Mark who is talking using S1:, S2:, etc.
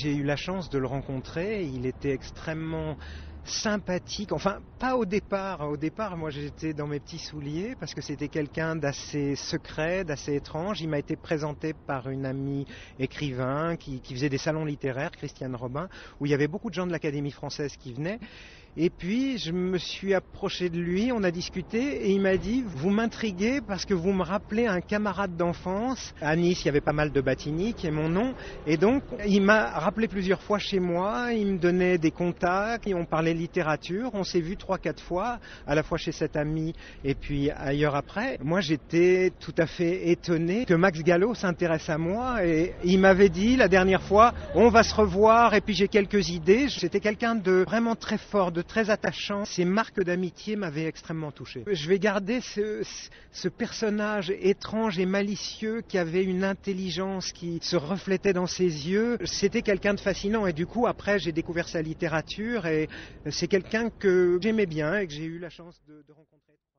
S1: j'ai eu la chance de le rencontrer. Il était extrêmement sympathique, enfin pas au départ. Au départ, moi j'étais dans mes petits souliers parce que c'était quelqu'un d'assez secret, d'assez étrange. Il m'a été présenté par une amie écrivain qui faisait des salons littéraires, Christiane Robin, où il y avait beaucoup de gens de l'Académie française qui venaient. Et puis je me suis approché de lui, on a discuté et il m'a dit: vous m'intriguez parce que vous me rappelez un camarade d'enfance. À Nice, il y avait pas mal de Battigny qui est mon nom. Et donc il m'a rappelé plusieurs fois chez moi, il me donnait des contacts, et on parlait littérature. On s'est vu 3-4 fois, à la fois chez cet ami et puis ailleurs après. Moi j'étais tout à fait étonné que Max Gallo s'intéresse à moi et il m'avait dit la dernière fois: on va se revoir et puis j'ai quelques idées. C'était quelqu'un de vraiment très fort, de très attachant. Ces marques d'amitié m'avaient extrêmement touché. Je vais garder ce personnage étrange et malicieux qui avait une intelligence qui se reflétait dans ses yeux. C'était quelqu'un de fascinant et du coup après j'ai découvert sa littérature et c'est quelqu'un que j'aimais bien et que j'ai eu la chance de rencontrer.